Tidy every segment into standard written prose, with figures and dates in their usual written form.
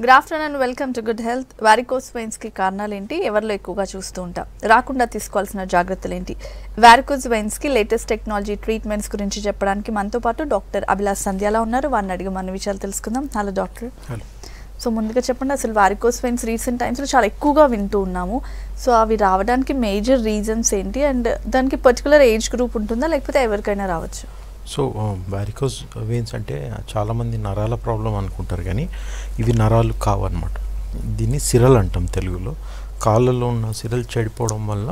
Good afternoon and welcome to good health. Varicose veins కి కారణాలు ఏంటి, ఎవరిలో ఎక్కువగా చూస్తూ ఉంటాం, రాకుండా తీసుకోవాల్సిన జాగ్రత్తలు ఏంటి, వారికోస్ వెయిన్స్ కి లేటెస్ట్ టెక్నాలజీ ట్రీట్మెంట్స్ గురించి చెప్పడానికి మనతో పాటు డాక్టర్ అభిలాష్ సంధ్యాల ఉన్నారు. వారిని అడిగి మన విషయాలు తెలుసుకుందాం. Hello doctor. సో ముందుగా చెప్పండి, అసలు వారికోస్ వెయిన్స్ రీసెంట్ టైమ్స్లో చాలా ఎక్కువగా వింటూ ఉన్నాము. సో అవి రావడానికి మేజర్ రీజన్స్ ఏంటి, అండ్ దానికి పర్టికులర్ ఏజ్ గ్రూప్ ఉంటుందా లేకపోతే ఎవరికైనా రావచ్చు? సో వారికోస్ వెయిన్స్ అంటే చాలామంది నరాల ప్రాబ్లం అనుకుంటారు, కానీ ఇవి నరాలు కావన్నమాట. దీన్ని సిరల్ అంటాం తెలుగులో. కాళ్ళలో ఉన్న సిరల్ చెడిపోవడం వల్ల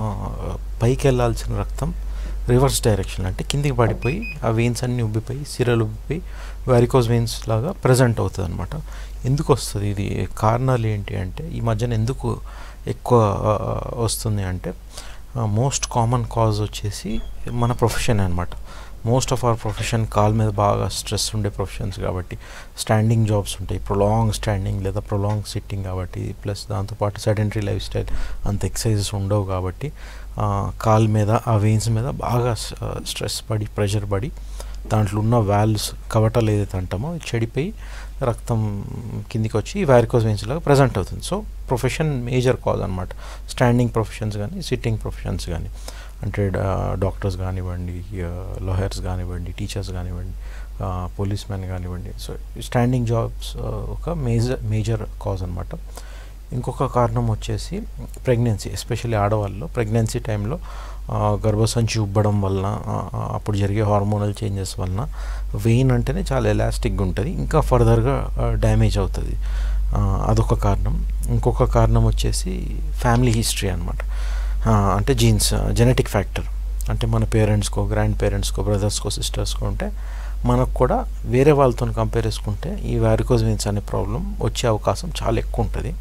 పైకి వెళ్ళాల్సిన రక్తం రివర్స్ డైరెక్షన్ అంటే కిందికి పడిపోయి ఆ వెయిన్స్ అన్నీ ఉబ్బిపోయి సిరల్ ఉబ్బిపోయి వారికోస్ వెయిన్స్ లాగా ప్రజెంట్ అవుతుంది అనమాట. ఎందుకు వస్తుంది ఇది, కారణాలు ఏంటి అంటే ఈ మధ్యన ఎందుకు ఎక్కువ వస్తుంది అంటే మోస్ట్ కామన్ కాజ్ వచ్చేసి మన ప్రొఫెషన్ అనమాట. మోస్ట్ ఆఫ్ అవర్ ప్రొఫెషన్ కాల్ మీద బాగా స్ట్రెస్ ఉండే ప్రొఫెషన్స్ కాబట్టి, స్టాండింగ్ జాబ్స్ ఉంటాయి, ప్రొలాంగ్ స్టాండింగ్ లేదా ప్రొలాంగ్ సిట్టింగ్ కాబట్టి, ప్లస్ దాంతోపాటు సెడెంటరీ లైఫ్ స్టైల్, అంత ఎక్సర్సైజెస్ ఉండవు కాబట్టి కాల్ మీద ఆ వెయిన్స్ మీద బాగా స్ట్రెస్ పడి ప్రెషర్ పడి దాంట్లో ఉన్న వాల్వ్స్ కవటాలు ఏదైతే అంటామో చెడిపోయి రక్తం కిందికి వచ్చి వారికోస్ వెయిన్స్ లాగా ప్రజెంట్ అవుతుంది. సో ప్రొఫెషన్ మేజర్ కాజ్ అనమాట. స్టాండింగ్ ప్రొఫెషన్స్ కానీ సిట్టింగ్ ప్రొఫెషన్స్ కానీ, అంటే డాక్టర్స్ కానివ్వండి, లాయర్స్ కానివ్వండి, టీచర్స్ కానివ్వండి, పోలీస్ మ్యాన్ కానివ్వండి. సో స్టాండింగ్ జాబ్స్ ఒక మేజర్ కాజ్ అనమాట. ఇంకొక కారణం వచ్చేసి ప్రెగ్నెన్సీ, ఎస్పెషల్లీ ఆడవాళ్ళు ప్రెగ్నెన్సీ టైంలో గర్భసంచి ఉబ్బడం వలన, అప్పుడు జరిగే హార్మోనల్ చేంజెస్ వలన వెయిన్ అంటేనే చాలా ఎలాస్టిక్గా ఉంటుంది, ఇంకా ఫర్దర్గా డ్యామేజ్ అవుతుంది. అదొక కారణం. ఇంకొక కారణం వచ్చేసి ఫ్యామిలీ హిస్టరీ అనమాట. అంటే జీన్స్, జెనెటిక్ ఫ్యాక్టర్. అంటే మన పేరెంట్స్కో, గ్రాండ్ పేరెంట్స్కో, బ్రదర్స్కో, సిస్టర్స్కో ఉంటే మనకు కూడా వేరే వాళ్ళతో కంపేర్ చేసుకుంటే ఈ వారికోస్ వెయిన్స్ అనే ప్రాబ్లం వచ్చే అవకాశం చాలా ఎక్కువ ఉంటుంది.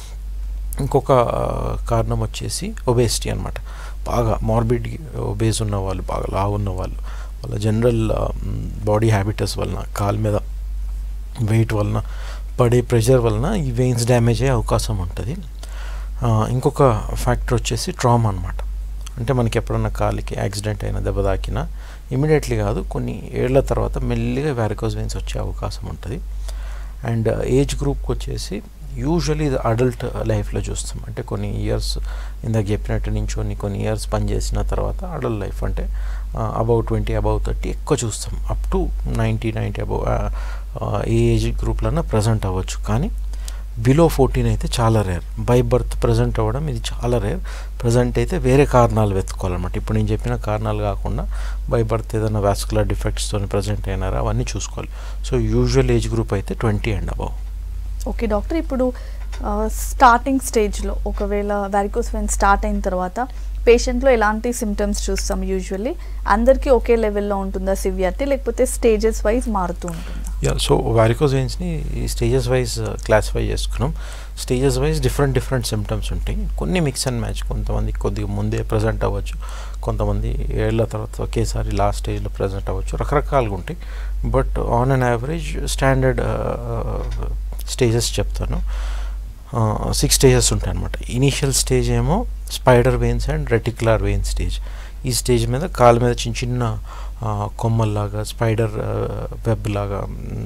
ఇంకొక కారణం వచ్చేసి ఒబేసిటీ అనమాట. బాగా మార్బిడ్ ఒబేస్ ఉన్న వాళ్ళు, బాగా లావు ఉన్న వాళ్ళు, వాళ్ళ జనరల్ బాడీ హ్యాబిటస్ వలన, కాలు మీద వెయిట్ వలన పడే ప్రెషర్ వలన ఈ వెయిన్స్ డ్యామేజ్ అయ్యే అవకాశం ఉంటుంది. ఇంకొక ఫ్యాక్టర్ వచ్చేసి ట్రామా అనమాట. అంటే మనకి ఎప్పుడన్నా కాలికి యాక్సిడెంట్ అయినా, దెబ్బ తాకినా ఇమీడియట్లీ కాదు, కొన్ని ఏళ్ల తర్వాత మెల్లిగా వారికోస్ వెయిన్స్ వచ్చే అవకాశం ఉంటుంది. అండ్ ఏజ్ గ్రూప్కి వచ్చేసి యూజువల్లీ ఇది అడల్ట్ లైఫ్లో చూస్తాం. అంటే కొన్ని ఇయర్స్ ఇందాక చెప్పినట్టు నుంచి కొన్ని ఇయర్స్ పనిచేసిన తర్వాత అడల్ట్ లైఫ్ అంటే అబౌవ్ 20, అబౌవ్ 30 ఎక్కువ చూస్తాం. Up to 90 above a age గ్రూప్లన్నా ప్రజెంట్ అవ్వచ్చు. కానీ బిలో 14 అయితే చాలా రేర్. బై బర్త్ ప్రజెంట్ అవ్వడం ఇది చాలా రేర్. ప్రజెంట్ అయితే వేరే కారణాలు వెతుక్కోవాలన్నమాట. ఇప్పుడు నేను చెప్పిన కారణాలు కాకుండా బై బర్త్ ఏదైనా వాస్కులర్ డిఫెక్ట్స్తో ప్రజెంట్ అయినారా అవన్నీ చూసుకోవాలి. సో యూజువల్ ఏజ్ గ్రూప్ అయితే 20 అండ్ అబౌవ్. ఓకే డాక్టర్, ఇప్పుడు స్టార్టింగ్ స్టేజ్లో ఒకవేళ వారికోస్ వెయిన్స్ స్టార్ట్ అయిన తర్వాత పేషెంట్లో ఎలాంటి సిమ్టమ్స్ చూస్తాం? యూజువల్లీ అందరికీ ఒకే లెవెల్లో ఉంటుందా సివియారిటీ, లేకపోతే స్టేజెస్ వైజ్ మారుతూ ఉంటుందా? సో వారికోస్ వెయిన్స్ని ఈ స్టేజెస్ వైజ్ క్లాసిఫై చేసుకున్నాం. స్టేజెస్ వైజ్ డిఫరెంట్ సిమ్టమ్స్ ఉంటాయి. కొన్ని మిక్స్ అండ్ మ్యాచ్. కొంతమంది కొద్దిగా ముందే ప్రజెంట్ అవ్వచ్చు, కొంతమంది ఏళ్ల తర్వాత ఒకేసారి లాస్ట్ స్టేజ్లో ప్రజెంట్ అవ్వచ్చు, రకరకాలుగా ఉంటాయి. But on an average standard stages చెప్తాను. 6 స్టేజెస్ ఉంటాయి అన్నమాట. ఇనీషియల్ స్టేజ్ ఏమో spider veins and reticular vein stage. ఈ స్టేజ్ మీద కాళ్ళ మీద చిన్న కొమ్మల్లాగా, స్పైడర్ వెబ్ లాగా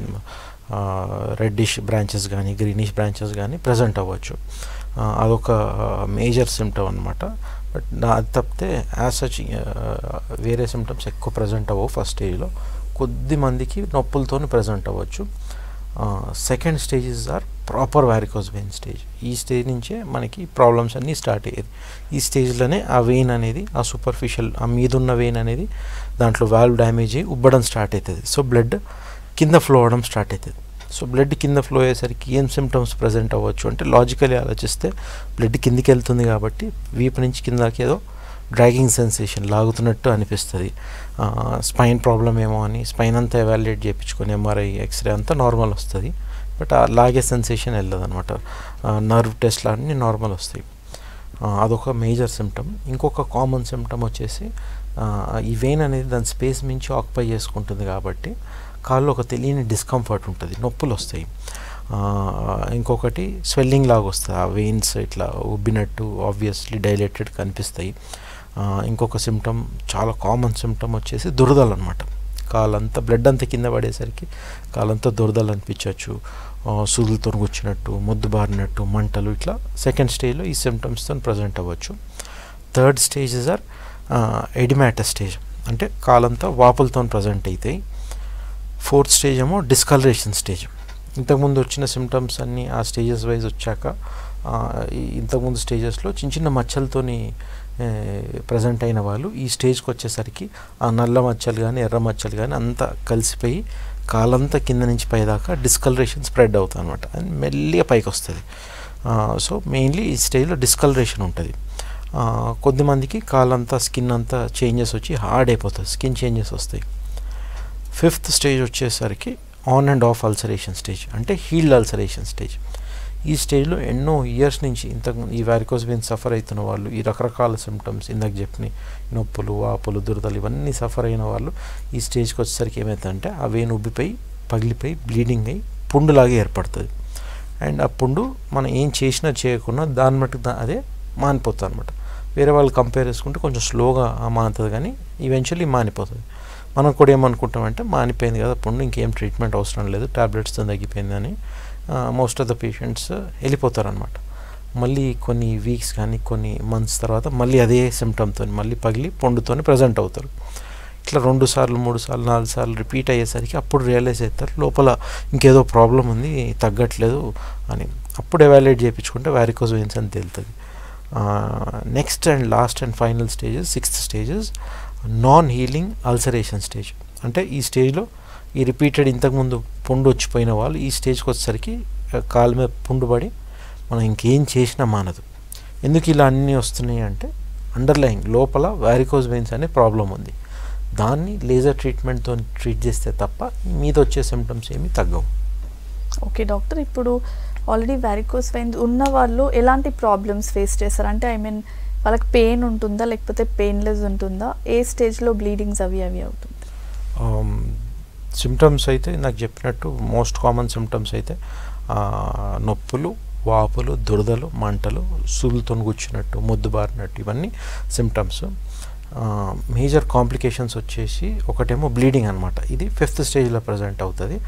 రెడ్డిష్ బ్రాంచెస్ కానీ, గ్రీనిష్ బ్రాంచెస్ కానీ ప్రజెంట్ అవ్వచ్చు. అదొక మేజర్ సిమ్టమ్ అనమాట. బట్ అది తప్పితే యాజ్ సచ్ వేరే సిమ్టమ్స్ ఎక్కువ ప్రజెంట్ అవ్వవు. ఫస్ట్ స్టేజ్లో కొద్ది మందికి నొప్పులతో ప్రజెంట్ అవ్వచ్చు. Second stages are proper varicose vein stage. ఈ స్టేజ్ నుంచే మనకి ప్రాబ్లమ్స్ అన్నీ స్టార్ట్ అయ్యేది. ఈ స్టేజ్లోనే ఆ వెయిన్ అనేది, ఆ సూపర్ఫిషియల్ ఆ మీదున్న వెయిన్ అనేది దాంట్లో వాల్వ్ డ్యామేజ్ అయ్యి ఉబ్బడం స్టార్ట్ అవుతుంది. సో బ్లడ్ కింద ఫ్లో అవడం స్టార్ట్ అవుతుంది. సో బ్లడ్ కింద ఫ్లో అయ్యేసరికి ఏం సిమ్టమ్స్ ప్రజెంట్ అవ్వచ్చు అంటే, లాజికలీ ఆలోచిస్తే బ్లడ్ కిందికి వెళ్తుంది కాబట్టి వీపు నుంచి కిందకి ఏదో డ్రాగింగ్ సెన్సేషన్, లాగుతున్నట్టు అనిపిస్తుంది. స్పైన్ ప్రాబ్లం ఏమో అని స్పైన్ అంతా ఎవాల్యుయేట్ చేయించుకొని ఎంఆర్ఐ, ఎక్స్రే అంతా నార్మల్ వస్తుంది. బట్ ఆ లాగే సెన్సేషన్ వెళ్ళదు అనమాట. నర్వ్ టెస్ట్లు అన్నీ నార్మల్ వస్తాయి. అదొక మేజర్ సిమ్టమ్. ఇంకొక కామన్ సిమ్టమ్ వచ్చేసి ఈ వెయిన్ అనేది దాని స్పేస్ మించి ఆక్యుపై చేసుకుంటుంది కాబట్టి కాళ్ళు ఒక తెలియని డిస్కంఫర్ట్ ఉంటుంది, నొప్పులు వస్తాయి. ఇంకొకటి స్వెల్లింగ్ లాగా వస్తుంది. ఆ వెయిన్స్ ఇట్లా ఉబ్బినట్టు ఆబ్వియస్లీ డైలేటెడ్ కనిపిస్తాయి. ఇంకొక సిమ్టమ్, చాలా కామన్ సిమ్టమ్ వచ్చేసి దురదలు అనమాట. కాలంతా బ్లడ్ అంతా కింద పడేసరికి కాలంతా దురదలు అనిపించవచ్చు. సూదులతో కూర్చున్నట్టు, మొద్దు బారినట్టు, మంటలు, ఇట్లా సెకండ్ స్టేజ్లో ఈ సిమ్టమ్స్తో ప్రజెంట్ అవ్వచ్చు. Third stages are oedematous stage, అంటే కాలంతా వాపులతో ప్రజెంట్ అవుతాయి. ఫోర్త్ స్టేజ్ ఏమో డిస్కలరేషన్ స్టేజ్. ఇంతకుముందు వచ్చిన సిమ్టమ్స్ అన్నీ ఆ స్టేజెస్ వైజ్ వచ్చాక ఇంతకుముందు స్టేజెస్లో చిన్న చిన్న మచ్చలతోని ప్రజెంట్ అయిన వాళ్ళు ఈ స్టేజ్కి వచ్చేసరికి ఆ నల్ల మచ్చలు కానీ ఎర్ర మచ్చలు కానీ అంతా కలిసిపోయి కాలంతా కింద నుంచి పైదాకా డిస్కలరేషన్ స్ప్రెడ్ అవుతుంది అనమాట, అండ్ మెల్లిగా పైకి వస్తుంది. సో మెయిన్లీ ఈ స్టేజ్లో డిస్కలరేషన్ ఉంటుంది. కొద్దిమందికి కాలంతా స్కిన్ అంతా చేంజెస్ వచ్చి హార్డ్ అయిపోతుంది, స్కిన్ చేంజెస్ వస్తాయి. ఫిఫ్త్ స్టేజ్ వచ్చేసరికి on and off ulceration stage, అంటే హీల్డ్ అల్సరేషన్ స్టేజ్. ఈ స్టేజ్లో ఎన్నో ఇయర్స్ నుంచి ఇంతకుముందు ఈ వారికోస్ వెయిన్ సఫర్ అవుతున్న వాళ్ళు, ఈ రకరకాల సిమ్టమ్స్ ఇందాక చెప్పిన నొప్పులు, వాపులు, దురదలు ఇవన్నీ సఫర్ అయిన వాళ్ళు ఈ స్టేజ్కి వచ్చేసరికి ఏమవుతుందంటే ఆ వెయిన్ ఉబ్బిపోయి పగిలిపోయి బ్లీడింగ్ అయ్యి పుండులాగా ఏర్పడుతుంది. అండ్ ఆ పుండు మనం ఏం చేసినా చేయకుండా దాన్ని మట్టుకు అదే మానిపోతుంది అనమాట. వేరే వాళ్ళు కంపేర్ చేసుకుంటే కొంచెం స్లోగా మానుతుంది, కానీ ఈవెన్చువల్లీ మానిపోతుంది. మనం కూడా ఏమనుకుంటామంటే మానిపోయింది కదా పుండు, ఇంకేం ట్రీట్మెంట్ అవసరం లేదు, టాబ్లెట్స్తో తగ్గిపోయిందని మోస్ట్ ఆఫ్ ద పేషెంట్స్ వెళ్ళిపోతారనమాట. మళ్ళీ కొన్ని వీక్స్ కానీ కొన్ని మంత్స్ తర్వాత మళ్ళీ అదే సిమ్టమ్తో మళ్ళీ పగిలి పుండుతో ప్రజెంట్ అవుతారు. ఇట్లా 2 సార్లు 3 సార్లు 4 సార్లు రిపీట్ అయ్యేసరికి అప్పుడు రియలైజ్ అవుతారు లోపల ఇంకేదో ప్రాబ్లం ఉంది, తగ్గట్లేదు అని. అప్పుడు ఎవాల్యుయేట్ చేయించుకుంటే వారికోస్ వెయిన్స్ అని తెలుస్తుంది. Next and last and final stages, sixth stages non healing ulceration stage. అంటే ఈ స్టేజ్లో ఈ రిపీటెడ్ ఇంతకుముందు పుండు వచ్చిపోయిన వాళ్ళు ఈ స్టేజ్కి వచ్చేసరికి కాలు మీద పుండు పడి మనం ఇంకేం చేసినా మానదు. ఎందుకు ఇలా అన్నీ వస్తున్నాయి అంటే అండర్లైన్ లోపల వారికోస్ వెయిన్స్ అనే ప్రాబ్లం ఉంది. దాన్ని లేజర్ ట్రీట్మెంట్తో ట్రీట్ చేస్తే తప్ప మీద వచ్చే సిమ్టమ్స్ ఏమీ తగ్గవు. ఓకే డాక్టర్, ఇప్పుడు ఆల్రెడీ వారికోస్ వెయిన్స్ ఉన్న వాళ్ళు ఎలాంటి ప్రాబ్లమ్స్ ఫేస్ చేస్తారు? అంటే వాళ్ళకి పెయిన్ ఉంటుందా లేకపోతే పెయిన్లెస్ ఉంటుందా? ఏ స్టేజ్లో బ్లీడింగ్స్ అవి అవుతుంది? సిమ్టమ్స్ అయితే నాకు చెప్పినట్టు మోస్ట్ కామన్ సిమ్టమ్స్ అయితే నొప్పులు, వాపులు, దురదలు, మంటలు, సూదులతో కూర్చున్నట్టు, మొద్దు బారినట్టు, ఇవన్నీ సిమ్టమ్స్. మేజర్ కాంప్లికేషన్స్ వచ్చేసి ఒకటేమో బ్లీడింగ్ అనమాట. ఇది 5th స్టేజ్లో ప్రజెంట్ అవుతుంది.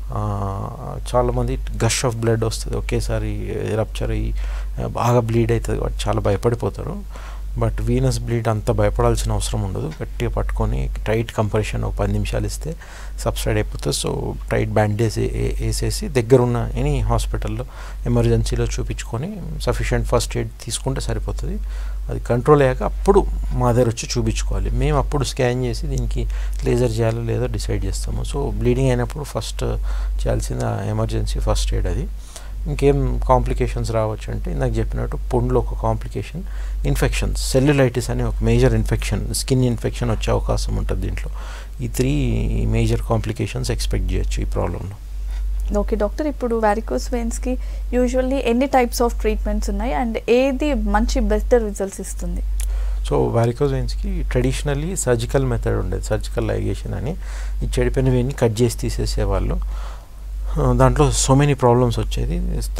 చాలామంది గష్ ఆఫ్ బ్లడ్ వస్తుంది, ఒకేసారి రప్చర్ అయ్యి బాగా బ్లీడ్ అవుతుంది, చాలా భయపడిపోతారు. బట్ వీనస్ బ్లీడ్ అంత భయపడాల్సిన అవసరం ఉండదు. గట్టిగా పట్టుకొని టైట్ కంప్రెషన్ ఒక 10 నిమిషాలు ఇస్తే సబ్సైడ్ అయిపోతుంది. సో టైట్ బ్యాండేజ్ వేసేసి దగ్గరున్న ఎనీ హాస్పిటల్లో ఎమర్జెన్సీలో చూపించుకొని సఫిషియెంట్ ఫస్ట్ ఎయిడ్ తీసుకుంటే సరిపోతుంది. అది కంట్రోల్ అయ్యాక అప్పుడు మా దగ్గర వచ్చి చూపించుకోవాలి. మేము అప్పుడు స్కాన్ చేసి దీనికి లేజర్ చేయాలో లేదో డిసైడ్ చేస్తాము. సో బ్లీడింగ్ అయినప్పుడు ఫస్ట్ చేయాల్సిన ఎమర్జెన్సీ ఫస్ట్ ఎయిడ్ అది. ఇంకేం కాంప్లికేషన్స్ రావచ్చు అంటే నాకు చెప్పినట్టు పుండ్లో ఒక కాంప్లికేషన్ ఇన్ఫెక్షన్స్, సెల్యులైటిస్ అనే ఒక మేజర్ ఇన్ఫెక్షన్, స్కిన్ ఇన్ఫెక్షన్ వచ్చే అవకాశం ఉంటుంది దీంట్లో. ఈ 3 మేజర్ కాంప్లికేషన్స్ ఎక్స్పెక్ట్ చేయొచ్చు ఈ ప్రాబ్లంలో. ఓకే డాక్టర్, ఇప్పుడు వారికోస్ వెయిన్స్కి యూజువల్లీ ఎన్ని టైప్స్ ఆఫ్ ట్రీట్మెంట్స్ ఉన్నాయి అండ్ ఏది మంచి బెటర్ రిజల్ట్స్ ఇస్తుంది? సో వారికోస్ వెయిన్స్కి ట్రెడిషనల్లీ సర్జికల్ మెథడ్ ఉండేది, సర్జికల్ లైగేషన్ అని. ఈ చెడిపోయిన వెయిన్ని కట్ చేసి తీసేసేవాళ్ళు. దాంట్లో సో మెనీ ప్రాబ్లమ్స్ వచ్చేది.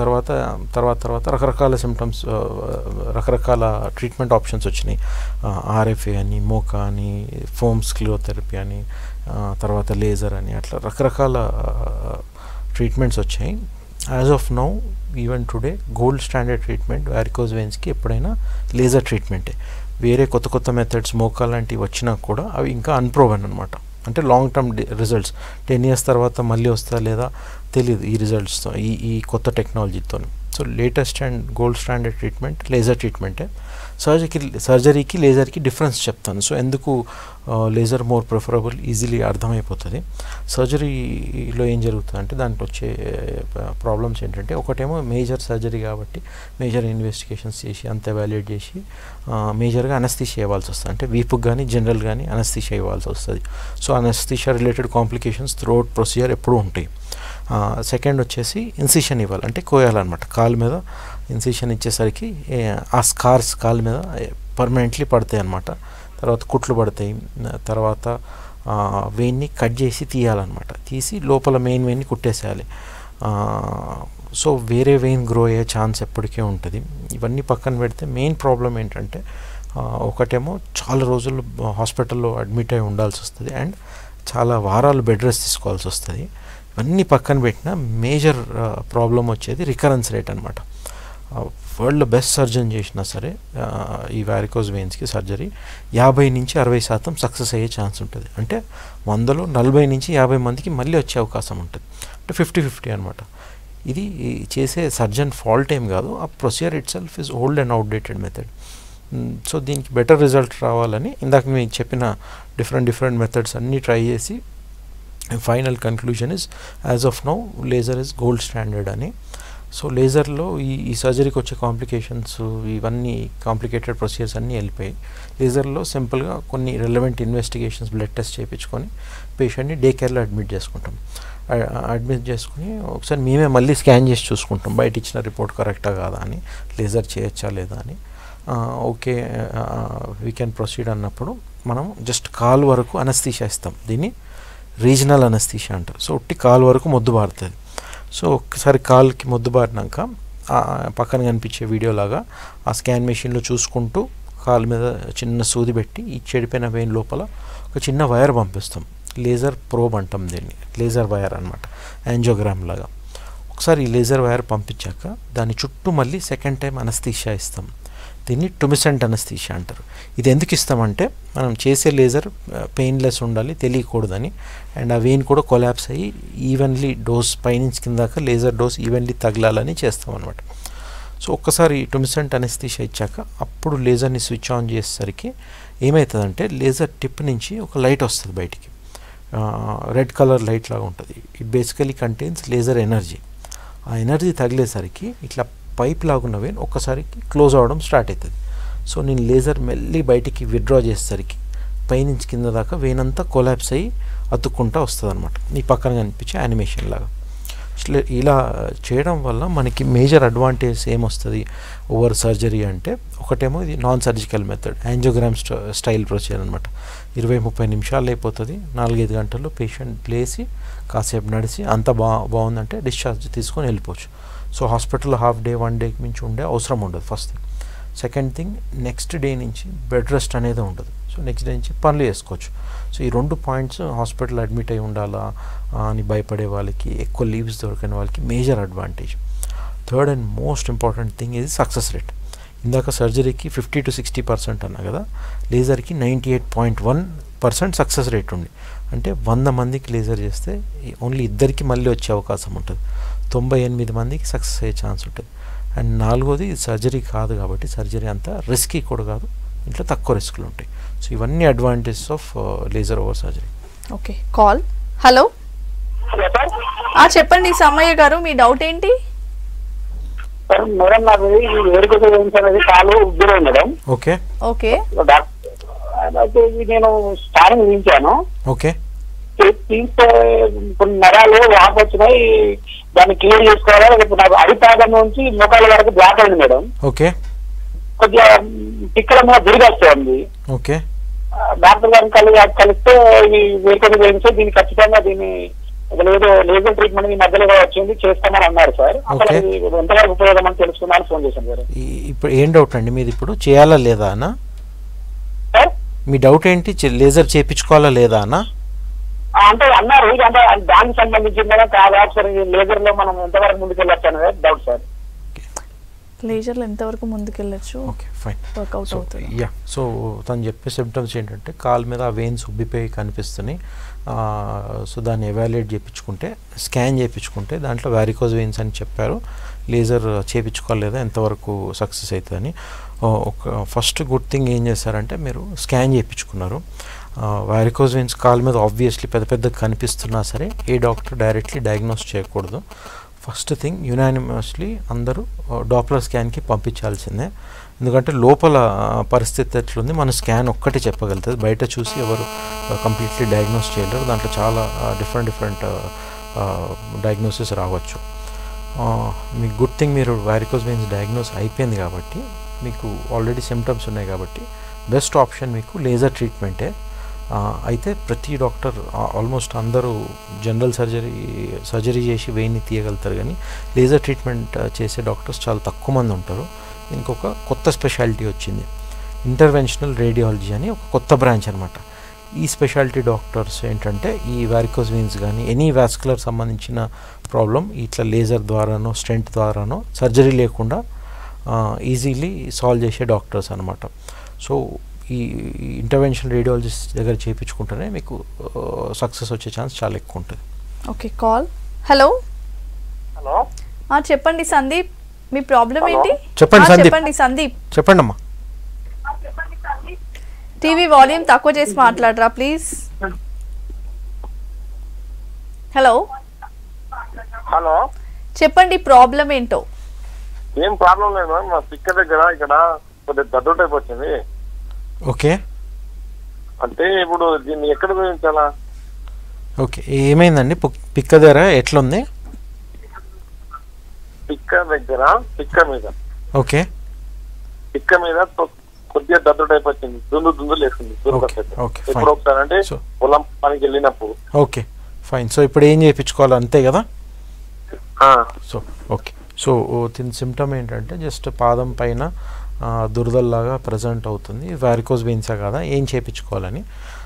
తర్వాత రకరకాల సిమ్టమ్స్, రకరకాల ట్రీట్మెంట్ ఆప్షన్స్ వచ్చినాయి. ఆర్ఎఫ్ఏ అని, మోకా అని, ఫోమ్ స్క్లియోథెరపీ అని, తర్వాత లేజర్ అని, అట్లా రకరకాల ట్రీట్మెంట్స్ వచ్చాయి. As of now even today gold standard treatment varicose వెయిన్స్కి ఎప్పుడైనా లేజర్ ట్రీట్మెంటే. వేరే కొత్త మెథడ్స్ మోకా లాంటివి వచ్చినా కూడా అవి ఇంకా అన్ప్రూవెన్ అనమాట. అంటే లాంగ్ టర్మ్ రిజల్ట్స్ 10 years తర్వాత మళ్ళీ వస్తా లేదా తెలియదు ఈ రిజల్ట్స్తో, ఈ కొత్త టెక్నాలజీతో. So latest and gold standard treatment laser ట్రీట్మెంటే. సర్జరీకి లేజర్కి డిఫరెన్స్ చెప్తాను. సో ఎందుకు లేజర్ మోర్ ప్రిఫరబుల్ ఈజీలీ అర్థమైపోతుంది. సర్జరీలో ఏం జరుగుతుంది అంటే దాంట్లో వచ్చే ప్రాబ్లమ్స్ ఏంటంటే ఒకటేమో మేజర్ సర్జరీ కాబట్టి మేజర్ ఇన్వెస్టిగేషన్స్ చేసి అంత ఎవాల్యుయేట్ చేసి మేజర్గా అనస్థీషియా ఇవ్వాల్సి వస్తుంది. అంటే వీపుకి కానీ జనరల్ కానీ అనస్థీషియా ఇవ్వాల్సి వస్తుంది. So anaesthesia related complications throughout procedure ఎప్పుడూ ఉంటాయి. సెకండ్ వచ్చేసి ఇన్సిషన్ ఇవ్వాలి, అంటే కోయాలన్నమాట. కాలు మీద ఇన్సిషన్ ఇచ్చేసరికి ఆ స్కార్స్ కాలు మీద పర్మనెంట్లీ పడతాయి అన్నమాట. తర్వాత కుట్లు పడతాయి. తర్వాత వెయిన్ని కట్ చేసి తీయాలన్నమాట. తీసి లోపల మెయిన్ వెయిన్ని కుట్టేసేయాలి. సో వేరే వెయిన్ గ్రో అయ్యే ఛాన్స్ ఎప్పటికే ఉంటుంది. ఇవన్నీ పక్కన పెడితే మెయిన్ ప్రాబ్లం ఏంటంటే ఒకటేమో చాలా రోజులు హాస్పిటల్లో అడ్మిట్ అయి ఉండాల్సి వస్తుంది అండ్ చాలా వారాలు బెడ్ రెస్ట్ తీసుకోవాల్సి వస్తుంది. ఇవన్నీ పక్కన పెట్టిన మేజర్ ప్రాబ్లం వచ్చేది రికరెన్స్ రేట్ అనమాట. వరల్డ్లో బెస్ట్ సర్జన్ చేసినా సరే ఈ వారికోజ్ వెయిన్స్కి సర్జరీ 50 నుంచి 60% సక్సెస్ అయ్యే ఛాన్స్ ఉంటుంది. అంటే 100లో 40 నుంచి 50 మందికి మళ్ళీ వచ్చే అవకాశం ఉంటుంది. అంటే 50-50 అనమాట. ఇది చేసే సర్జన్ ఫాల్ట్ ఏం కాదు, ఆ procedure itself is old and outdated method. So దీనికి బెటర్ రిజల్ట్ రావాలని ఇందాక మీకు చెప్పిన డిఫరెంట్ మెథడ్స్ అన్నీ ట్రై చేసి final conclusion is as of now laser is gold standard అని. సో లేజర్లో ఈ సర్జరీకి వచ్చే కాంప్లికేషన్స్ ఇవన్నీ కాంప్లికేటెడ్ ప్రొసీజర్స్ అన్నీ వెళ్ళిపోయి లేజర్లో సింపుల్గా కొన్ని రిలవెంట్ ఇన్వెస్టిగేషన్స్ బ్లడ్ టెస్ట్ చేయించుకొని పేషెంట్ని డే కేర్లో అడ్మిట్ చేసుకుంటాం. అడ్మిట్ చేసుకుని ఒకసారి మేమే మళ్ళీ స్కాన్ చేసి చూసుకుంటాం బయట ఇచ్చిన రిపోర్ట్ కరెక్టా కాదా అని, లేజర్ చేయొచ్చా లేదా అని. ఓకే వీ కెన్ ప్రొసీడ్ అన్నప్పుడు మనం జస్ట్ కాల్ వరకు అనస్థీషియా ఇస్తాం. దీన్ని రీజనల్ అనస్థీషియా అంటారు. సో ఒట్టి కాల్ వరకు మొద్దు బారుతుంది. సో ఒక్కసారి కాల్కి మొద్దు బారినాక పక్కన కనిపించే వీడియోలాగా ఆ స్కాన్ మెషిన్లో చూసుకుంటూ కాలు మీద చిన్న సూది పెట్టి ఈ చెడిపోయిన వెయిన్ లోపల ఒక చిన్న వైర్ పంపిస్తాం. లేజర్ ప్రోబ్ అంటాం దీన్ని, లేజర్ వైర్ అనమాట, యాంజియోగ్రామ్ లాగా. ఒకసారి ఈ లేజర్ వైర్ పంపించాక దాని చుట్టూ మళ్ళీ సెకండ్ టైం అనస్థీషియా ఇస్తాం. దీన్ని టుమిసెంట్ అనస్థీషియా అంటారు. ఇది ఎందుకు ఇస్తామంటే మనం చేసే లేజర్ పెయిన్లెస్ ఉండాలి, తెలియకూడదని. అండ్ ఆ వెయిన్ కూడా కొలాప్స్ అయ్యి ఈవెన్లీ డోస్ పైనుంచి కిందాక లేజర్ డోస్ ఈవెన్లీ తగలాలని చేస్తాం అనమాట. సో ఒక్కసారి టుమిసెంట్ అనస్థీషియా ఇచ్చాక అప్పుడు లేజర్ని స్విచ్ ఆన్ చేసేసరికి ఏమవుతుందంటే లేజర్ టిప్ నుంచి ఒక లైట్ వస్తుంది బయటికి, రెడ్ కలర్ లైట్ లాగా ఉంటుంది. It basically contains laser energy. ఆ ఎనర్జీ తగిలేసరికి ఇట్లా పైప్ లాగున్న వెయిన్ ఒక్కసారికి క్లోజ్ అవ్వడం స్టార్ట్ అవుతుంది. సో నేను లేజర్ మెల్లి బయటికి విత్డ్రా చేసేసరికి పైనుంచి కింద దాకా వెయిన్ అంతా కొలాప్స్ అయ్యి అతుక్కుంటూ వస్తుంది అనమాట, ఈ పక్కన కనిపించే యానిమేషన్ లాగా. ఇలా చేయడం వల్ల మనకి మేజర్ అడ్వాంటేజ్ ఏమొస్తుంది ఓవర్ సర్జరీ అంటే, ఒకటేమో ఇది non surgical method, angiogram style procedure అనమాట. 20-30 నిమిషాలు అయిపోతుంది. 4-5 గంటల్లో పేషెంట్ లేచి కాసేపు నడిచి అంత బాగుందంటే డిశ్చార్జ్ తీసుకొని వెళ్ళిపోవచ్చు. సో హాస్పిటల్లో హాఫ్ డే 1 డేకి మించి ఉండే అవసరం ఉండదు first thing. Second thing, next day నుంచి బెడ్ రెస్ట్ అనేది ఉండదు. సో నెక్స్ట్ డే నుంచి పనులు చేసుకోవచ్చు. సో ఈ 2 పాయింట్స్ హాస్పిటల్ అడ్మిట్ అయి ఉండాలా అని భయపడే వాళ్ళకి, ఎక్కువ లీవ్స్ దొరకని వాళ్ళకి major advantage. Third and most important thing ఇది సక్సెస్ రేట్. ఇందాక సర్జరీకి 50-60% అన్నా కదా, లేజర్కి 98.1% సక్సెస్ రేట్ ఉంది. అంటే 100 మందికి లేజర్ చేస్తే ఓన్లీ 2కి మళ్ళీ వచ్చే అవకాశం ఉంటుంది. 98 మందికి సక్సెస్ అయ్యే ఛాన్స్ ఉంటుంది. అండ్ 4వది సర్జరీ కాదు కాబట్టి సర్జరీ అంతా రిస్కీ కూడా కాదు, ఇంట్లో తక్కువ రిస్క్లు ఉంటాయి. సో ఇవన్నీ advantages of laser over surgery. Okay, call. Hello, చెప్పండి సమయ్య గారు, మీ డౌట్ ఏంటి? మేడం నాకు అనేది కాలు ఉబ్బినాయి మేడం. ఓకే ఓకే, నేను స్కానింగ్ చూపించాను. ఓకే, తీస్తే కొన్ని నరాలు వాపు వచ్చినాయి, దాన్ని క్లియర్ చేసుకోవాలా? ఇప్పుడు నాకు అడిపాదం నుంచి మోకాల వరకు బ్లాక్ అయింది మేడం. ఓకే, కొద్దిగా టిక్కల మీద దిరిగొస్తుంది. ఓకే, డాక్టర్ గారిని కలిస్తే ఇవి వేరుకొని వేయించి దీన్ని ఖచ్చితంగా దీన్ని లేదు లేజర్ ట్రీట్మెంట్ ఈ మధ్యలో వచ్చింది చేస్తామని అన్నారు సార్. అసలు ఎంతవరకు ఉపయోగం అని తెలుసుకున్నాను ఫోన్ చేశాను సార్. ఇప్పుడు ఏం డౌట్ అండి మీది? ఇప్పుడు చేయాలా లేదా అన్న? సార్ మీ డౌట్ ఏంటి? లేజర్ చేయించుకోవాలా లేదా అన్న? అంటే అన్నారు, అంటే దానికి సంబంధించిందా కాదా సార్? లేజర్ లో మనం ఎంతవరకు ముందుకెళ్ళొచ్చు అనేది డౌట్ సార్. లేజర్లో ఎంతవరకు ముందుకెళ్ళచ్చు? ఓకే, ఫైన్, వర్కౌట్ అవుతుంది. యా, సో తను చెప్పే సిమ్టమ్స్ ఏంటంటే కాలు మీద ఆ వెయిన్స్ ఉబ్బిపోయి కనిపిస్తున్నాయి. సో దాన్ని ఎవాల్యుయేట్ చేయించుకుంటే, స్కాన్ చేయించుకుంటే దాంట్లో వారికోజ్ వెయిన్స్ అని చెప్పారు. లేజర్ చేయించుకోలేదా, ఎంతవరకు సక్సెస్ అవుతుందని. ఒక ఫస్ట్ గుడ్ థింగ్ ఏం చేస్తారంటే మీరు స్కాన్ చేయించుకున్నారు. వారికోజ్ వెయిన్స్ కాలు మీద ఆబ్వియస్లీ పెద్ద కనిపిస్తున్నా సరే ఏ డాక్టర్ డైరెక్ట్లీ డయాగ్నోస్ చేయకూడదు. ఫస్ట్ థింగ్ యునానిమస్లీ అందరూ డాప్లర్ స్కాన్కి పంపించాల్సిందే. ఎందుకంటే లోపల పరిస్థితి ఎట్లుంది మన స్కాన్ ఒక్కటి చెప్పగలుగుతుంది, బయట చూసి ఎవరు కంప్లీట్లీ డయాగ్నోస్ చేయలేరు. దాంట్లో చాలా డిఫరెంట్ డయాగ్నోసిస్ రావచ్చు. మీకు గుడ్ థింగ్ మీరు వారికోజ్ వెయిన్స్ డయాగ్నోస్ అయిపోయింది కాబట్టి, మీకు ఆల్రెడీ సిమ్టమ్స్ ఉన్నాయి కాబట్టి బెస్ట్ ఆప్షన్ మీకు లేజర్ ట్రీట్మెంటే. అయితే ప్రతి డాక్టర్ ఆల్మోస్ట్ అందరూ జనరల్ సర్జరీ చేసి వెయిన్ని తీయగలుగుతారు, కానీ లేజర్ ట్రీట్మెంట్ చేసే డాక్టర్స్ చాలా తక్కువ మంది ఉంటారు. ఇంకొక కొత్త స్పెషాలిటీ వచ్చింది, ఇంటర్వెన్షనల్ రేడియాలజీ అని ఒక కొత్త బ్రాంచ్ అనమాట. ఈ స్పెషాలిటీ డాక్టర్స్ ఏంటంటే ఈ వారికోస్ వెయిన్స్ కానీ ఎనీ వాస్కులర్ సంబంధించిన ప్రాబ్లం ఇట్లా లేజర్ ద్వారానో స్టెంట్ ద్వారానో సర్జరీ లేకుండా ఈజీలీ సాల్వ్ చేసే డాక్టర్స్ అనమాట. సో ఈ ఇంటర్వెన్షన్ రేడియాలజిస్ట్ దగ్గర చేయించుకుంటేనే మీకు సక్సెస్ వచ్చే ఛాన్స్ చాలా ఎక్కువ ఉంటుంది. Okay call. హలో హలో చెప్పండి సందీప్, మీ ప్రాబ్లం ఏంటి? చెప్పండి సందీప్. చెప్పండి సందీప్. చెప్పండి అమ్మా. టీవీ వాల్యూమ్ తక్కువ చేసి మాట్లాడరా ప్లీజ్. హలో హలో చెప్పండి ప్రాబ్లం ఏంటో. ఏం ప్రాబ్లం లేదు మ్యామ్, మా స్పీకర్ దగ్గర ఇక్కడ కొద్దిగా దద్దు టైప్ వచ్చింది. ఓకే అంటే ఇప్పుడు దీన్ని ఎక్కడ చూపించాలా? ఓకే ఏమైందండి? పిక్క దగ్గర ఎట్లుంది? పిక్క దగ్గర పిక్క మీద. ఓకే పిక్క మీద కొద్దిగా దద్దు టైప్ వచ్చింది, దుందు లేస్తుంది. ఇప్పుడు ఒకసారి అంటే పొలం పనికి వెళ్ళినప్పుడు. Okay fine. సో ఇప్పుడు ఏం చేయించుకోవాలి అంతే కదా? So okay. సో దీని సిమ్టమ్ ఏంటంటే జస్ట్ పాదం పైన దురదల్లాగా ప్రజెంట్ అవుతుంది. వారికోస్ వెయిన్సా కదా, ఏం చేయించుకోవాలని.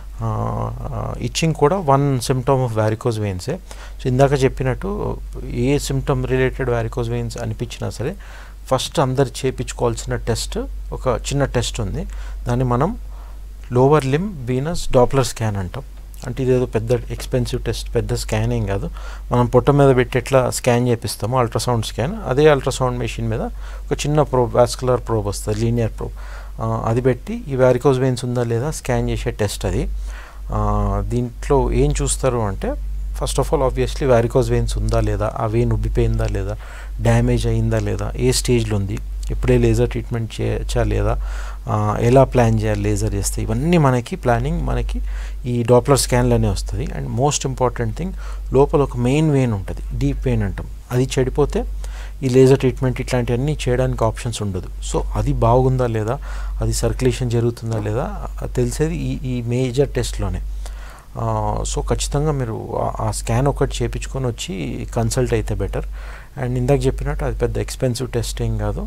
ఇచ్చింగ్ కూడా వన్ సిమ్టమ్ ఆఫ్ వారికోస్ వెయిన్సే. సో ఇందాక చెప్పినట్టు ఏ సిమ్టమ్ రిలేటెడ్ వారికోస్ వెయిన్స్ అనిపించినా సరే ఫస్ట్ అందరు చేయించుకోవాల్సిన టెస్ట్ ఒక చిన్న టెస్ట్ ఉంది. దాన్ని మనం lower limb venous Doppler scan అంటాం. అంటే ఇదేదో పెద్ద ఎక్స్పెన్సివ్ టెస్ట్, పెద్ద స్కాన్ ఏం కాదు. మనం పొట్ట మీద పెట్టి ఎట్లా స్కాన్ చేపిస్తామో అల్ట్రాసౌండ్ స్కాన్, అదే అల్ట్రాసౌండ్ మెషిన్ మీద ఒక చిన్న ప్రోబ్, వాస్కులర్ ప్రోబ్ వస్తుంది, లీనియర్ ప్రోబ్. అది పెట్టి ఈ వారికోస్ వెయిన్స్ ఉందా లేదా స్కాన్ చేసే టెస్ట్ అది. దీంట్లో ఏం చూస్తారు అంటే first of all obviously varicose veins ఉందా లేదా, ఆ వెయిన్ ఉబ్బిపోయిందా లేదా, డ్యామేజ్ అయిందా లేదా, ఏ స్టేజ్లో ఉంది, ఇప్పుడే లేజర్ ట్రీట్మెంట్ చేయచ్చా లేదా, ఎలా ప్లాన్ చేయాలి లేజర్ చేస్తే, ఇవన్నీ మనకి ప్లానింగ్ మనకి ఈ డాప్లర్ స్కాన్లోనే వస్తుంది. అండ్ మోస్ట్ ఇంపార్టెంట్ థింగ్, లోపల ఒక మెయిన్ వెయిన్ ఉంటుంది, డీప్ వెయిన్ అంటాం. అది చెడిపోతే ఈ లేజర్ ట్రీట్మెంట్ ఇట్లాంటివన్నీ చేయడానికి ఆప్షన్స్ ఉండదు. సో అది బాగుందా లేదా, అది సర్క్యులేషన్ జరుగుతుందా లేదా తెలిసేది ఈ మేజర్ టెస్ట్లోనే. సో ఖచ్చితంగా మీరు ఆ స్కాన్ ఒకటి చేయించుకొని వచ్చి కన్సల్ట్ అయితే బెటర్. అండ్ ఇందాక చెప్పినట్టు అది పెద్ద ఎక్స్పెన్సివ్ టెస్ట్ ఏం కాదు,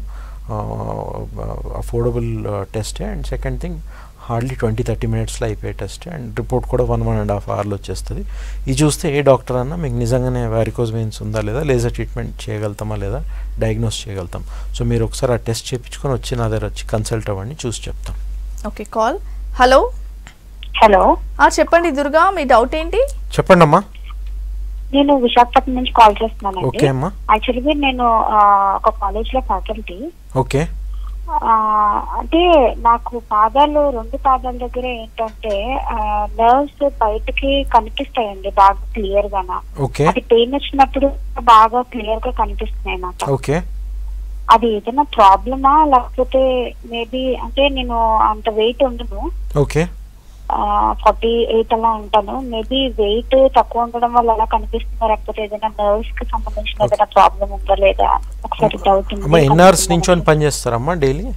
అఫోర్డబుల్ టెస్టే. అండ్ సెకండ్ థింగ్ హార్డ్లీ 20-30 మినిట్స్లో అయిపోయే టెస్ట్. అండ్ రిపోర్ట్ కూడా 1-1.5 అవర్లో వచ్చేస్తుంది. ఇది చూస్తే ఏ డాక్టర్ అన్నా మీకు నిజంగానే వారికోస్ వెయిన్స్ ఉందా లేదా, లేజర్ ట్రీట్మెంట్ చేయగలుగుతామా లేదా డయాగ్నోస్ చేయగలుగుతాం. సో మీరు ఒకసారి ఆ టెస్ట్ చేయించుకొని వచ్చి నా దగ్గర వచ్చి కన్సల్ట్ అవ్వండి, చూసి చెప్తాం. Okay call. హలో హలో చెప్పండి దుర్గా, మీ డౌట్ ఏంటి? చెప్పండి అమ్మా. నేను విశాఖపట్నం నుంచి కాల్ చేస్తున్నాను. ఓకే అమ్మా. యాక్చువల్గా నేను ఒక కాలేజ్ లో ఫ్యాకల్టీ. ఓకే. అంటే నాకు రెండు పాదాల దగ్గర ఏంటంటే నర్వ్స్ బయటకి కనిపిస్తాయండి బాగా క్లియర్ గానా. అది పెయిన్ వచ్చినప్పుడు బాగా క్లియర్ గా కనిపిస్తున్నాయి నాకు. ఓకే. అది ఏదైనా ప్రాబ్లమా లేకపోతే మేబీ అంటే నేను అంత వెయిట్ ఉండను. ఓకే. 48 అలా ఉంటాను. మేబీ వెయిట్ తక్కువ ఉండడం వల్ల అలా కనిపిస్తుందా లేకపోతే ఏదైనా నర్వ్స్ కి సంబంధించిన ఏదైనా ప్రాబ్లం ఉందా లేదా ఒకసారి డౌట్ ఉంది. ఎన్ని అవర్స్ నుంచి పని చేస్తారమ్మా డైలీ?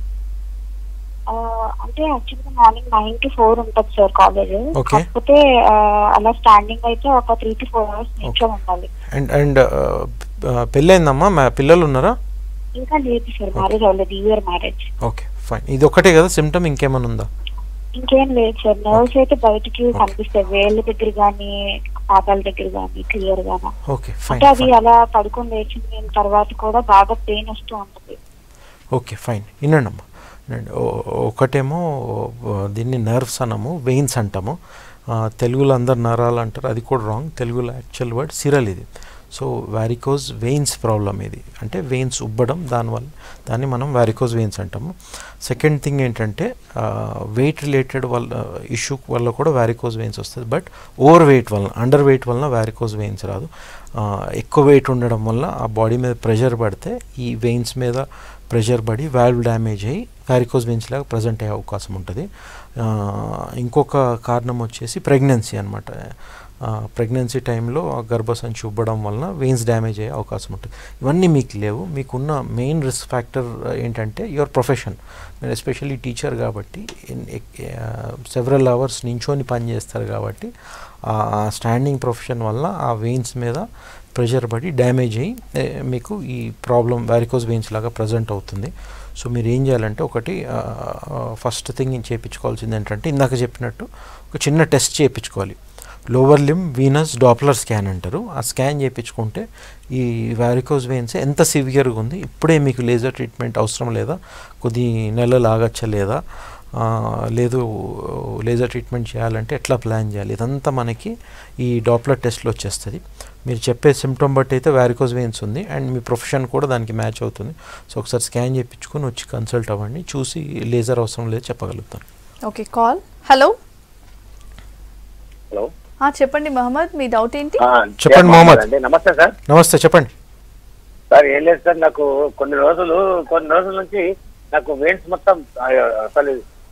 అంటే యాక్చువల్గా మార్నింగ్ 9 to 4 ఉంటుంది సార్ కాలేజ్. కాకపోతే అలా స్టాండింగ్ అయితే ఒక 3 to 4 అవర్స్ నుంచో ఉండాలి. అండ్ పెళ్ళైందమ్మా, పిల్లలు ఉన్నారా? ఇంకా లేదు సార్, మ్యారేజ్ అవ్వలేదు, ఇయర్ మ్యారేజ్. Okay fine. ఇది ఒకటే కదా సిమ్టమ్, ఇంకేమైనా ఉందా? ఇంకేం లేదు సార్. నర్వ్స్ అయితే బయటికి కనిపిస్తాయి, వేళ్ళ దగ్గర గానీ పాదాల దగ్గర గానీ క్లియర్ గానా. అంటే అది అలా పడుకొని లేచిన తర్వాత కూడా బాగా పెయిన్ వస్తూ ఉంటుంది. Okay fine. వినండి అమ్మా, ఒకటేమో దీన్ని నర్వ్స్ అనము, వెయిన్స్ అంటాము. తెలుగులో అందరు నరాలు అంటారు, అది కూడా రాంగ్. తెలుగులో యాక్చువల్ వర్డ్ సిరల్ ఇది. సో వారికోజ్ వెయిన్స్ ప్రాబ్లం ఇది, అంటే వెయిన్స్ ఉబ్బడం, దాన్ని మనం వారికోజ్ వెయిన్స్ అంటాము. సెకండ్ థింగ్ ఏంటంటే వెయిట్ రిలేటెడ్ ఇష్యూ వల్ల కూడా వారికోజ్ వెయిన్స్ వస్తుంది. బట్ ఓవర్ వెయిట్ వలన, అండర్ వెయిట్ వలన వారికోజ్ వెయిన్స్ రాదు. ఎక్కువ వెయిట్ ఉండడం వల్ల ఆ బాడీ మీద ప్రెషర్ పడితే ఈ వెయిన్స్ మీద ప్రెషర్ పడి వాల్వ్ డ్యామేజ్ అయ్యి వారికోజ్ వెయిన్స్ లాగా ప్రజెంట్ అయ్యే అవకాశం ఉంటుంది. ఇంకొక కారణం వచ్చేసి ప్రెగ్నెన్సీ అనమాట. ప్రెగ్నెన్సీ టైంలో గర్భసంచి ఉబ్బడం వలన వెయిన్స్ డ్యామేజ్ అయ్యే అవకాశం ఉంటుంది. ఇవన్నీ మీకు లేవు. మీకున్న మెయిన్ రిస్క్ ఫ్యాక్టర్ ఏంటంటే యువర్ ప్రొఫెషన్. మీరు ఎస్పెషల్లీ టీచర్ కాబట్టి సెవరల్ అవర్స్ నించొని పని చేస్తారు కాబట్టి ఆ స్టాండింగ్ ప్రొఫెషన్ వల్ల ఆ వెయిన్స్ మీద ప్రెషర్ పడి డ్యామేజ్ అయ్యి మీకు ఈ ప్రాబ్లం వారికోజ్ వెయిన్స్ లాగా ప్రజెంట్ అవుతుంది. సో మీరు ఏం చేయాలంటే ఒకటి ఫస్ట్ థింగ్ చేయించుకోవాల్సింది ఏంటంటే ఇందాక చెప్పినట్టు ఒక చిన్న టెస్ట్ చేయించుకోవాలి. Lower limb venous Doppler scan అంటారు. ఆ స్కాన్ చేయించుకుంటే ఈ వారికోజ్ వెయిన్స్ ఎంత సివియర్గా ఉంది, ఇప్పుడే మీకు లేజర్ ట్రీట్మెంట్ అవసరం లేదా, కొద్ది నెలలు ఆగచ్చా లేదా, లేదు లేజర్ ట్రీట్మెంట్ చేయాలంటే ఎట్లా ప్లాన్ చేయాలి, ఇదంతా మనకి ఈ డాప్లర్ టెస్ట్లో వచ్చేస్తుంది. మీరు చెప్పే సిమ్టమ్ బట్టి అయితే వారికోజ్ వెయిన్స్ ఉంది అండ్ మీ ప్రొఫెషన్ కూడా దానికి మ్యాచ్ అవుతుంది. సో ఒకసారి స్కాన్ చేయించుకొని వచ్చి కన్సల్ట్ అవ్వండి, చూసి లేజర్ అవసరం లేదు చెప్పగలుగుతాను. Okay, call. హలో హలో, చెప్పండి మహమ్మద్, మీ డౌట్ ఏంటి? చెప్పండి మహమ్మద్. నమస్తే సార్. నమస్తే, చెప్పండి సార్. ఏం లేదు సార్, నాకు కొన్ని రోజుల నుంచి నాకు వెయిన్స్ మొత్తం అసలు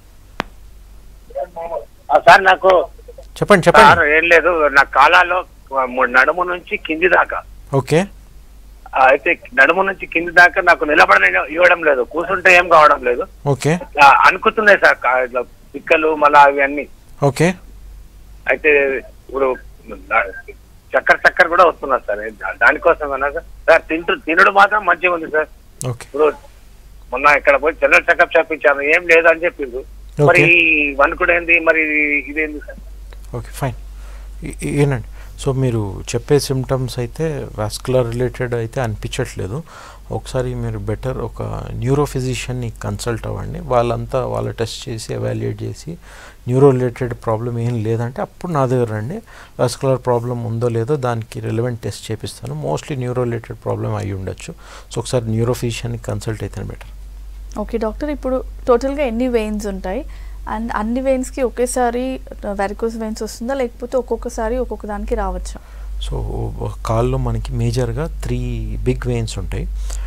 సార్ నాకు చెప్పండి ఏం లేదు, నా కాలాల్లో నడుము నుంచి కింది దాకా. ఓకే. అయితే నడుము నుంచి కింది దాకా నాకు నిలబడని ఇవ్వడం లేదు, కూర్చుంటే ఏం కావడం లేదు. ఓకే. అనుకుతున్నాయి సార్ ఇట్లా పిక్కలు మళ్ళా అవి అన్ని. ఓకే. అయితే ఇప్పుడు చక్కెర కూడా వస్తున్నారు సార్, దానికోసం సార్ తినడం మాత్రం మంచిగా ఉంది సార్. ఇప్పుడు మొన్న ఇక్కడ పోయి జనరల్ చెకప్ చేయించాను, ఏం లేదు అని చెప్పింది. మరి వణుకుడు ఏంది, మరి ఇదేంది సార్? Okay, fine. ఏనండి, సో మీరు చెప్పే సిమ్టమ్స్ అయితే వాస్కులర్ రిలేటెడ్ అయితే అనిపించట్లేదు. ఒకసారి మీరు బెటర్ ఒక న్యూరో ఫిజిషియన్ని కన్సల్ట్ అవ్వండి. వాళ్ళ టెస్ట్ చేసి ఎవాల్యుయేట్ చేసి న్యూరో రిలేటెడ్ ప్రాబ్లం ఏం లేదంటే అప్పుడు నా దగ్గర రండి. వాస్కులర్ ప్రాబ్లం ఉందో లేదో దానికి రిలవెంట్ టెస్ట్ చేపిస్తాను. మోస్ట్లీ న్యూరో రిలేటెడ్ ప్రాబ్లం అయి ఉండొచ్చు. సో ఒకసారి న్యూరో ఫిజిషియన్ని కన్సల్ట్ అయితేనే బెటర్. ఓకే డాక్టర్, ఇప్పుడు టోటల్గా ఎన్ని వెయిన్స్ ఉంటాయి అండ్ అన్ని వెయిన్స్కి ఒకేసారి వారికోజ్ వెయిన్స్ వస్తుందా, లేకపోతే ఒక్కొక్కసారి ఒక్కొక్క దానికి రావచ్చా? సో కాల్లో మనకి మేజర్గా 3 బిగ్ వెయిన్స్ ఉంటాయి.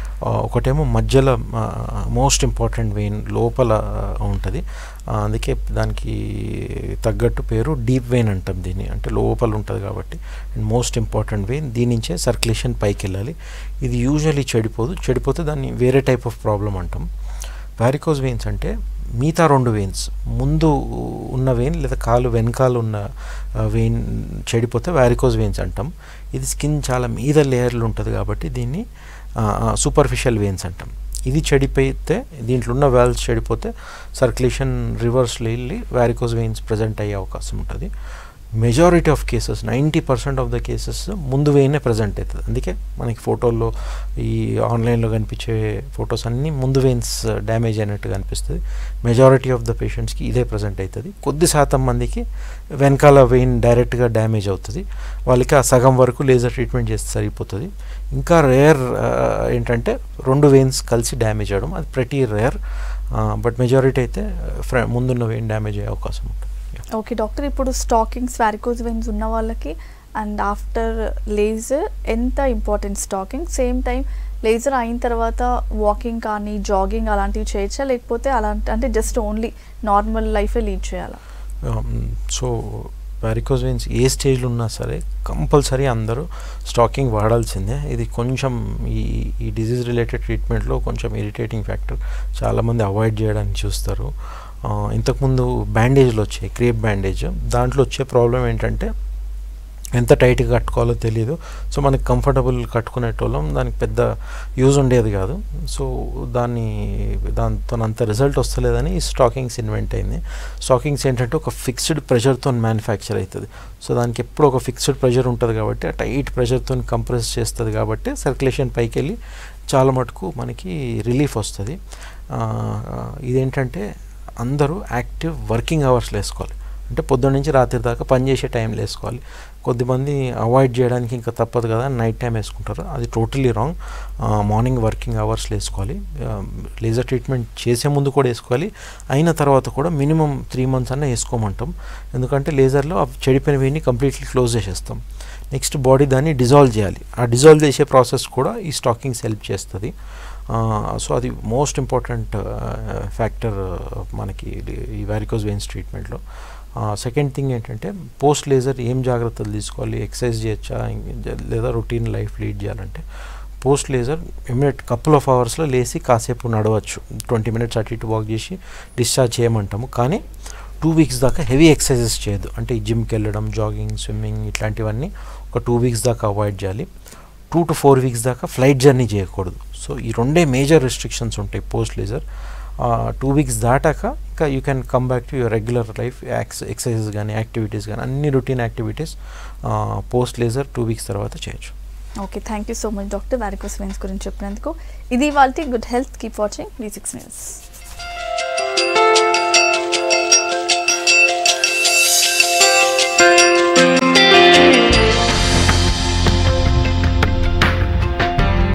ఒకటేమో మధ్యలో మోస్ట్ ఇంపార్టెంట్ వెయిన్ లోపల ఉంటుంది, అందుకే దానికి తగ్గట్టు పేరు డీప్ వెయిన్ అంటాం దీన్ని, అంటే లోపల ఉంటుంది కాబట్టి. అండ్ మోస్ట్ ఇంపార్టెంట్ వెయిన్, దీని నుంచే సర్క్యులేషన్ పైకి వెళ్ళాలి. ఇది యూజువల్లీ చెడిపోతే దాన్ని వేరే టైప్ ఆఫ్ ప్రాబ్లం అంటాం. వారికోజ్ వెయిన్స్ అంటే మిగతా 2 వెయిన్స్, ముందు ఉన్న వెయిన్ లేదా కాలు వెనకాల ఉన్న వెయిన్ చెడిపోతే వారికోజ్ వెయిన్స్ అంటాం. ఇది స్కిన్ చాలా మీద లేయర్లు ఉంటుంది కాబట్టి దీన్ని సూపర్ఫిషియల్ వెయిన్స్ అంటాం. ఇది చెడిపోతే, దీంట్లో ఉన్న వాల్వ్స్ చెడిపోతే సర్క్యులేషన్ రివర్స్లో వెళ్ళి వారికోజ్ వెయిన్స్ ప్రజెంట్ అయ్యే అవకాశం ఉంటుంది. Majority of cases 90% of the cases ముందు వెయినే ప్రజెంట్ అవుతుంది. అందుకే మనకి ఫోటోల్లో ఈ ఆన్లైన్లో కనిపించే ఫొటోస్ అన్నీ ముందు వెయిన్స్ డ్యామేజ్ అయినట్టుగా అనిపిస్తుంది. మెజారిటీ ఆఫ్ ద పేషెంట్స్కి ఇదే ప్రజెంట్ అవుతుంది. కొద్ది శాతం మందికి వెనకాల వెయిన్ డైరెక్ట్గా డ్యామేజ్ అవుతుంది, వాళ్ళకి ఆ సగం వరకు లేజర్ ట్రీట్మెంట్ చేస్తే సరిపోతుంది. ఇంకా రేర్ ఏంటంటే 2 వెయిన్స్ కలిసి డ్యామేజ్ అవ్వడం, అది ప్రతి రేర్. బట్ మెజారిటీ అయితే ముందున్న వెయిన్ డ్యామేజ్ అయ్యే అవకాశం ఉంటుంది. ఓకే డాక్టర్, ఇప్పుడు స్టాకింగ్స్ వారికోజ్ వెయిన్స్ ఉన్న వాళ్ళకి అండ్ ఆఫ్టర్ లేజర్ ఎంత important stocking, same time laser అయిన తర్వాత వాకింగ్ కానీ జాగింగ్ అలాంటివి చేయొచ్చా, లేకపోతే అలాంటి అంటే జస్ట్ ఓన్లీ నార్మల్ లైఫే లీడ్ చేయాలా? సో వారికోజ్ వెయిన్స్ ఏ స్టేజ్లో ఉన్నా సరే కంపల్సరీ అందరూ స్టాకింగ్ వాడాల్సిందే. ఇది కొంచెం ఈ డిజీజ్ రిలేటెడ్ ట్రీట్మెంట్లో కొంచెం ఇరిటేటింగ్ ఫ్యాక్టర్, చాలామంది అవాయిడ్ చేయడానికి చూస్తారు. ఇంతకుముందు బ్యాండేజ్లు వచ్చాయి, క్రేప్ బ్యాండేజ్, దాంట్లో వచ్చే ప్రాబ్లం ఏంటంటే ఎంత టైట్గా కట్టుకోవాలో తెలియదు. సో మనకి కంఫర్టబుల్ కట్టుకునేటోళ్ళం, దానికి పెద్ద యూజ్ ఉండేది కాదు. సో దాంతో అంత రిజల్ట్ వస్తలేదని ఈ స్టాకింగ్స్ ఇన్వెంట్ అయింది. స్టాకింగ్స్ ఏంటంటే ఒక ఫిక్స్డ్ ప్రెషర్తో మ్యానుఫ్యాక్చర్ అవుతుంది. సో దానికి ఎప్పుడు ఒక ఫిక్స్డ్ ప్రెషర్ ఉంటుంది కాబట్టి ఆ టైట్ ప్రెషర్తో కంప్రెస్ చేస్తుంది కాబట్టి సర్క్యులేషన్ పైకి వెళ్ళి చాలా మటుకు మనకి రిలీఫ్ వస్తుంది. ఇదేంటంటే అందరూ యాక్టివ్ వర్కింగ్ అవర్స్లో వేసుకోవాలి, అంటే పొద్దున్న నుంచి రాత్రి దాకా పనిచేసే టైంలో వేసుకోవాలి. కొద్దిమంది అవాయిడ్ చేయడానికి ఇంకా తప్పదు కదా నైట్ టైం వేసుకుంటారు, అది టోటలీ రాంగ్. మార్నింగ్ వర్కింగ్ అవర్స్లో వేసుకోవాలి. లేజర్ ట్రీట్మెంట్ చేసే ముందు కూడా వేసుకోవాలి, అయిన తర్వాత కూడా మినిమం 3 months అన్న వేసుకోమంటాం. ఎందుకంటే లేజర్లో చెడిపోయినవి కంప్లీట్లీ క్లోజ్ చేసేస్తాం. నెక్స్ట్ బాడీ దాన్ని డిజాల్వ్ చేయాలి, ఆ డిజాల్వ్ చేసే ప్రాసెస్ కూడా ఈ స్టాకింగ్స్ హెల్ప్ చేస్తుంది. సో అది మోస్ట్ ఇంపార్టెంట్ ఫ్యాక్టర్ మనకి ఈ వారికోజ్ వెయిన్స్ ట్రీట్మెంట్లో. సెకండ్ థింగ్ ఏంటంటే పోస్ట్ లేజర్ ఏం జాగ్రత్తలు తీసుకోవాలి, ఎక్సర్సైజ్ చేయొచ్చా లేదా రొటీన్ లైఫ్ లీడ్ చేయాలంటే post laser immediate couple of అవర్స్లో లేచి కాసేపు నడవచ్చు, 20 minutes అటు ఇటు వాక్ చేసి డిశ్చార్జ్ చేయమంటాము. కానీ 2 weeks దాకా హెవీ ఎక్సర్సైజెస్ చేయొద్దు, అంటే జిమ్కి వెళ్ళడం, జాగింగ్, స్విమ్మింగ్ ఇట్లాంటివన్నీ ఒక 2 weeks దాకా అవాయిడ్ చేయాలి. 2 to 4 weeks దాకా ఫ్లైట్ జర్నీ చేయకూడదు. సో ఈ రెండే మేజర్ రెస్ట్రిక్షన్స్ ఉంటాయి పోస్ట్ లేజర్. 2 వీక్స్ దాటాక ఇంకా you can come back to your regular life, exercises కానీ యాక్టివిటీస్ కానీ అన్ని routine activities post laser 2 weeks తర్వాత చేయొచ్చు. ఓకే, thank you so much doctor, varicose veins గురించి చెప్పినందుకు. ఇది ఇవాల్టి good health. Keep watching V6 News.